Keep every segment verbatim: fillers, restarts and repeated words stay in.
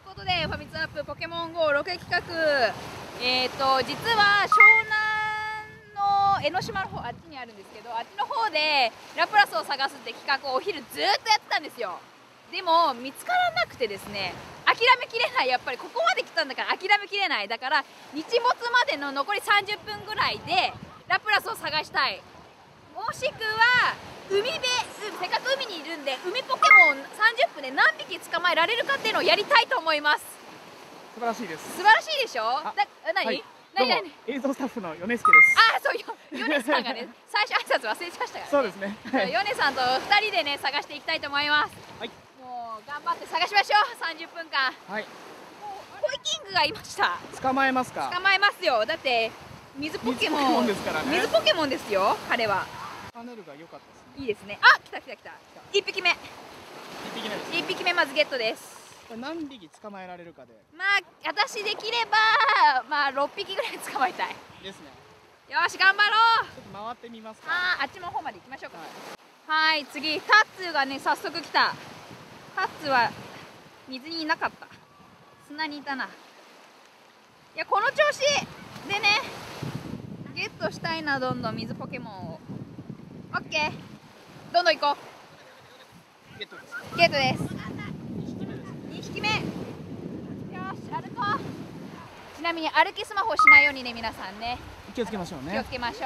ことでファミツアップポケモン ゴー ロケ企画、えーと実は湘南の江ノ島の方、あっちにあるんですけど、あっちの方でラプラスを探すって企画をお昼ずっとやってたんですよ。でも見つからなくてですね、諦めきれない。やっぱりここまで来たんだから諦めきれない。だから日没までの残りさんじゅっぷんぐらいでラプラスを探したい。もしくは海辺、せっかく海にいるんで海ポケモンさんじゅっぷんで何匹捕まえられるかっていうのをやりたいと思います。 素晴らしいです。 素晴らしいでしょ。だ何、はい、何何映像スタッフの米助です。 ああ、そうよ、米さんがね最初挨拶忘れちゃいましたからね。 そうですね、 はい、米さんとふたりでね探していきたいと思います。はい、もう頑張って探しましょう。さんじゅっぷんかん。はい、コイキングがいました。 捕まえますか。 捕まえますよ。だって水ポケモンですからね。水ポケモンですよ、彼は。 パネルが良かったですね。 いいですね。あ、来た来た来た。一匹目。 一匹目です。 一匹目まずゲットです。 これ何匹捕まえられるかで。まあ私できればまあろっぴきぐらい捕まえたい。ですね。よし頑張ろう。ちょっと回ってみますか。ああ、あっちの方まで行きましょうか。はい、はい、次タッツーがね早速来た。タッツーは水にいなかった。砂にいたな。いやこの調子でねゲットしたいな、どんどん水ポケモンを。オッケー、どんどん行こう。ゲットです。ゲットです。にひきめ。よし歩こう。ちなみに歩きスマホしないようにね、皆さんね気をつけましょうね。 気をつけましょ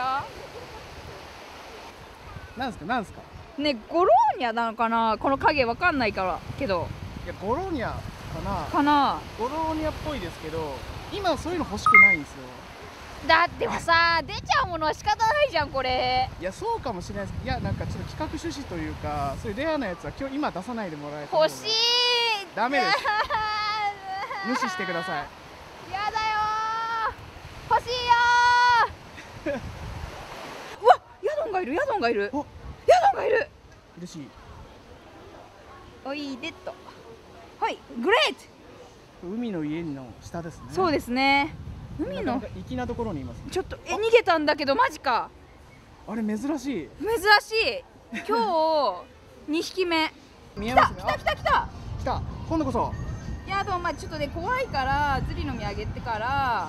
う。なんですかなんですかね、ゴローニャなのかな、この影わかんないからけど。 いやゴローニャかなかな。 ゴローニャっぽいですけど、今そういうの欲しくないんですよ。 だってもさ出ちゃうものは仕方ないじゃんこれ。 いやそうかもしれないです。いやなんかちょっと企画趣旨というか、そういうレアなやつは今日今出さないでもらえた。 欲しい。 ダメです。無視してください。 やだよー、欲しいよーうわ、ヤドンがいる、ヤドンがいる、ヤドンがいる。 嬉しい。 おいでっと。はい、グレート。 海の家の下ですね。 そうですね。海の粋なところにいます、ね。 ちょっとえ逃げたんだけどマジか。 あれ珍しい。 珍しい。今日にひきめ。 見えますね。 来た来た来た来た。今度こそ。 いやでもまあちょっとね怖いからズリの実あげてから、はい、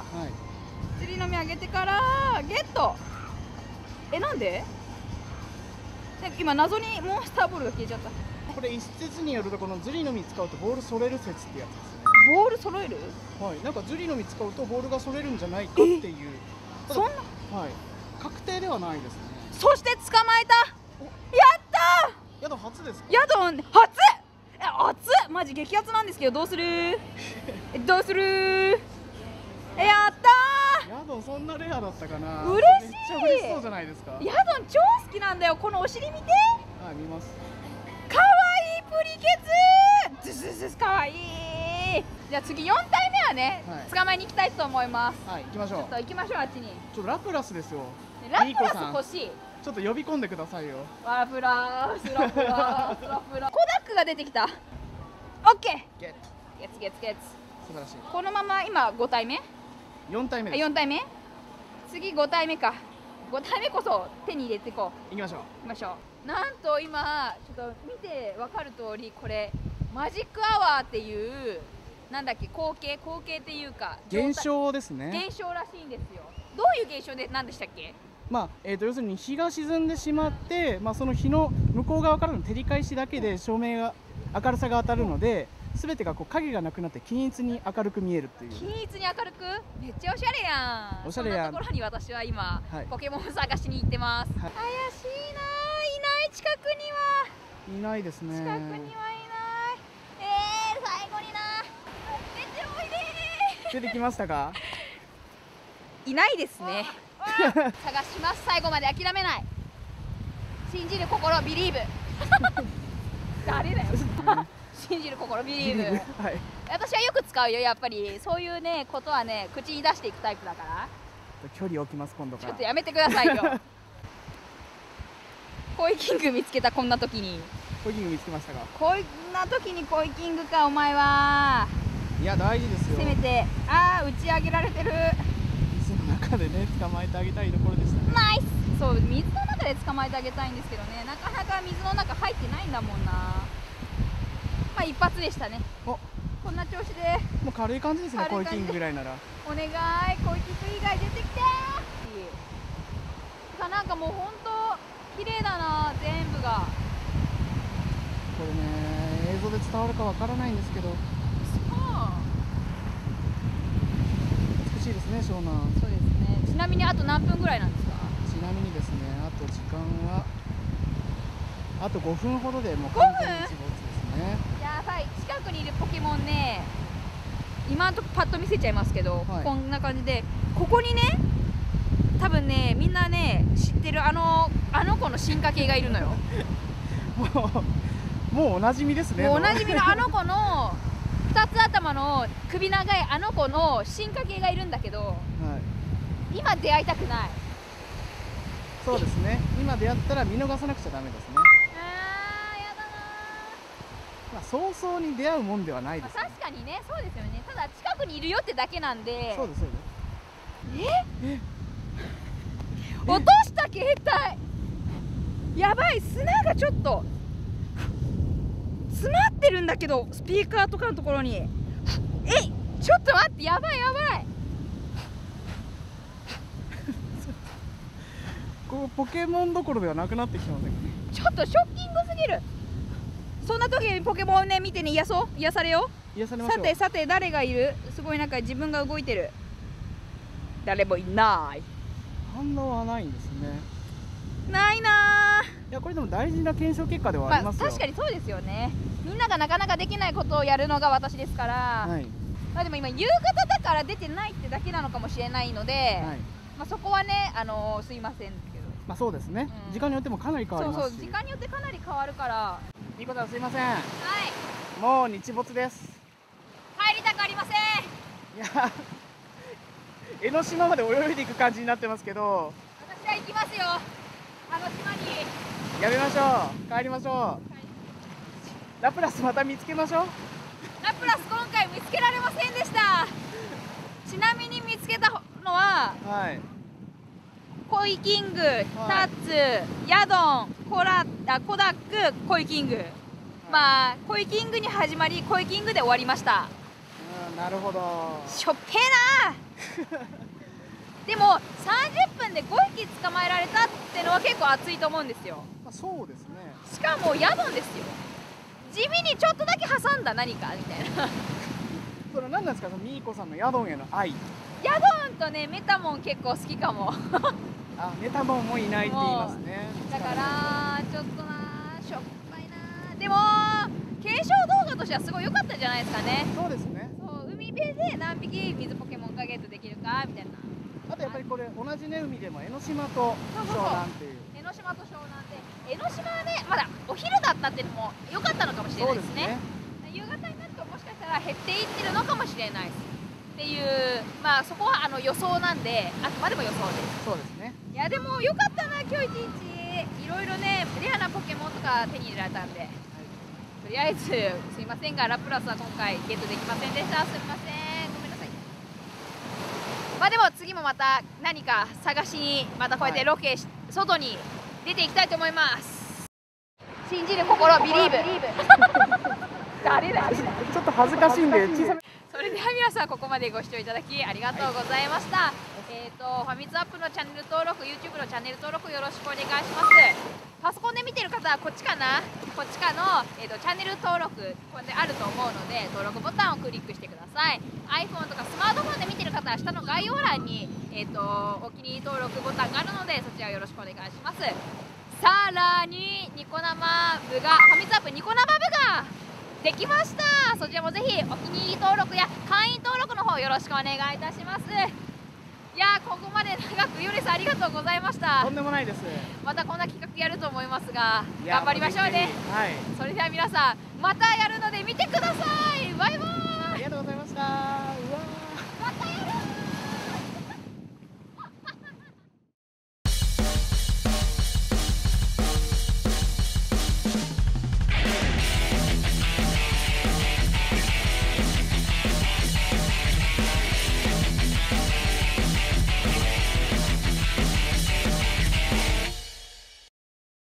ズリの実あげてからゲット。えなんで？今謎にモンスターボールが消えちゃった。 これ一説によるとこのズリの実使うとボールそれる説ってやつです。 ボール揃える？ はい、なんかズリの実使うとボールがそれるんじゃないかっていう。 そんな、 はい、確定ではないですね。 そして捕まえた。やったー。 ヤドン初ですか？ ヤドン初。え熱っ、マジ激アツなんですけどどうする？どうする？えやったー。 ヤドンそんなレアだったかな。 嬉しい。 めっちゃ嬉しそうじゃないですか。 ヤドン超好きなんだよ。このお尻見て。 はい、見ます。 かわいいプリケツ。ズズズズかわいい。じゃあ次よんたいめはね、はい、捕まえに行きたいと思います。はい、行きましょう。ちょっと行きましょう、あっちに。 ちょっとラプラスですよ。 ラプラス欲しい。 ちょっと呼び込んでくださいよ。 ラプラス、ラプラス、ラプラス。コダックが出てきた。オッケー。ゲット。ゲッツゲッツゲッツ。 素晴らしい。 このまま今ごたいめ？ よんたいめです。 よんたいめ？次ごたいめか。ごたいめこそ手に入れていこう。 行きましょう。 行きましょう。なんと今ちょっと見てわかる通り、これマジックアワーっていうなんだっけ、光景光景っていうか現象ですね。 現象らしいんですよ。どういう現象で何でしたっけ？ まあえー、と要するに日が沈んでしまって、まあ、その日の向こう側からの照り返しだけで照明が明るさが当たるので、全てがこう影がなくなって均一に明るく見えるっていう。 均一に明るく、めっちゃおしゃれやん。 おしゃれやん。 そんなところに私は今、はい、ポケモンを探しに行ってます。はい、怪しいな、いない近くには。 いないですね。 近くにはいない。えー、最後にな。出ておいでー。 出てきましたか？ いないですね。探します。最後まで諦めない。信じる心、ビリーブ。誰だよ。信じる心、ビリーブ。はい、私はよく使うよ、やっぱり。そういうね、ことはね、口に出していくタイプだから。 距離置きます、今度から。 ちょっとやめてくださいよ。コイキング見つけた、こんな時に。 コイキング見つけましたか？ こんな時にコイキングか、お前は。 いや、大事ですよ。 せめて、ああ、打ち上げられてる。 水の中でね、捕まえてあげたいところでしたね。 ナイス。そう、水の中で捕まえてあげたいんですけどね、なかなか水の中入ってないんだもんな。まあ一発でしたね。 お、 こんな調子でもう軽い感じですね。コイキングぐらいならお願い、コイキング以外出てきてー。なんかもう本当綺麗だな、全部が。 これね、映像で伝わるかわからないんですけど、美しいですね、湘南。 そうですね。ちなみにあと何分ぐらいなんですか？ ちなみにですね、あと時間はあとごふんほどでもう完全に日没ですね。 やばい、近くにいるポケモンね、今のとこパッと見せちゃいますけど、はい、こんな感じで、ここにね、多分ね、みんなね、知ってるあのあの子の進化系がいるのよ。 もうもうおなじみですね。 もうおなじみのあの子のふたつ頭の首長いあの子の進化系がいるんだけど、はい、今出会いたくない。 そうですね。今出会ったら見逃さなくちゃダメですね。 あー、やだなー。 まあ早々に出会うもんではないですね。 まあ、確かにね、そうですよね。ただ近くにいるよってだけなんで。 そうですそうです。 え？え？落とした携帯。やばい、砂がちょっと詰まってるんだけど、スピーカーとかのところに。え、ちょっと待って、やばいやばい。 こうポケモンどころではなくなってきてませんか？ ちょっとショッキングすぎる。そんな時にポケモンをね見てね、癒そう癒されよう。 癒されましょう。 さてさて、誰がいる？すごい、なんか自分が動いてる。誰もいない。 反応はないんですね。 ないなー。 いや、これでも大事な検証結果ではありますよ。 まあ、確かにそうですよね。みんながなかなかできないことをやるのが私ですから、はい、まあでも今夕方だから出てないってだけなのかもしれないので、はい、まあそこはね、あのー、すいませんけど。 まあそうですね、うん、時間によってもかなり変わりますし。 そうそう、時間によってかなり変わるから。 ニコさん、すいません。 はい、 もう日没です。 帰りたくありません。 いや江ノ島まで泳いでいく感じになってますけど、 私は行きますよ、あの島に。 やめましょう、帰りましょう。ラプラスまた見つけましょう。 ラプラス今回見つけられませんでした。ちなみに見つけたのは、はい、コイキング、はい、タッツ、ヤドン、コラあコダック、コイキング、はい、まあコイキングに始まりコイキングで終わりました。 うん、なるほど。 しょっぺーなでもさんじゅっぷんでごひき捕まえられたってのは結構熱いと思うんですよ。 まあ、そうですね。 しかもヤドンですよ。地味にちょっとだけ挟んだ何かみたいなそれ何なんですか、そのミーコさんのヤドンへの愛。 ヤドンとね、メタモン結構好きかもあ、メタモンもいないって言いますね。 だからちょっとな、しょっぱいな。でも検証動画としてはすごい良かったんじゃないですかね。 そうですね。 そう、海辺で何匹水ポケモンがゲットできるかみたいな。 あとやっぱりこれ同じね、海でも江ノ島と湘南っていう。 江ノ島と湘南で、江ノ島はね、まだお昼だったっていうのも良かったのかもしれないですね。夕方になるともしかしたら減っていってるのかもしれないですっていう、まあそこはあの予想なんで、あくまでも予想です。 そうですね。 いやでも良かったな、今日一日いろいろね、レアなポケモンとか手に入れられたんで、はい、とりあえずすいませんがラプラスは今回ゲットできませんでした。すみません、ごめんなさい。まあでも次もまた何か探しにまたこうやってロケし、はい、外に出ていきたいと思います。信じる心、ビリーブ誰だちょっと恥ずかしいんで小さめ。 それでは皆さん、ここまでご視聴いただきありがとうございました。はい、えっとファミツアップのチャンネル登録、 YouTube のチャンネル登録よろしくお願いします。パソコンで見てる方はこっちかな、こっちかの、えー、とチャンネル登録これであると思うので、登録ボタンをクリックしてください。 iPhone とかスマートフォンで見てる方は下の概要欄に、えー、とお気に入り登録ボタンがあるので、そちらよろしくお願いします。さらにニコ生部が、ファミツアップニコ生部ができました。そちらもぜひお気に入り登録や会員登録の方よろしくお願いいたします。いやー、ここまで長くユレさんありがとうございました。 とんでもないです。 またこんな企画やると思いますが、頑張りましょうね。 はい、 それでは皆さんまたやるので見てください。バイバーイ。 ありがとうございました。